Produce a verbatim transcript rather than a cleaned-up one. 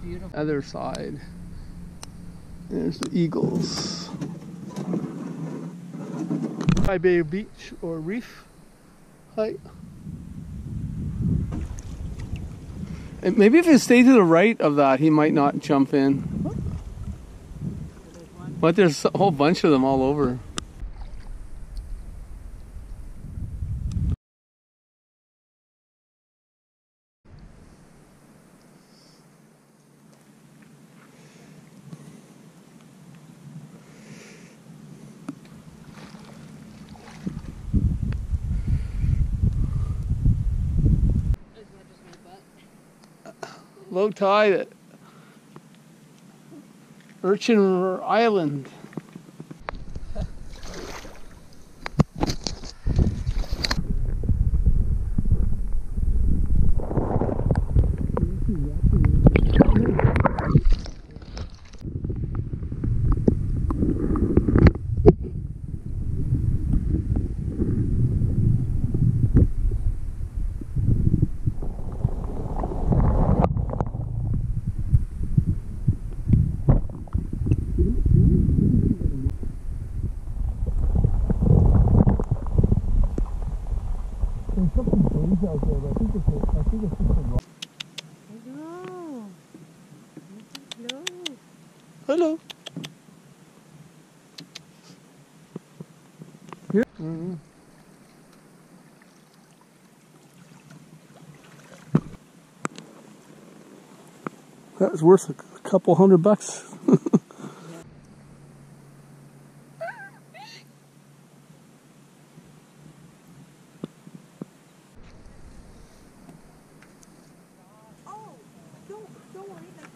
beautiful. Other side. There's the eagles. High Bay Beach or Reef Height. And maybe if it stayed to the right of that, he might not jump in. But there's a whole bunch of them all over. Low tide at Urchin Island. There's something big out there, but I think it's a, I think it's just a rock. Hello. Hello. Hello. Here. Mm-hmm. That was worth a couple hundred bucks. Oh, don't, don't worry.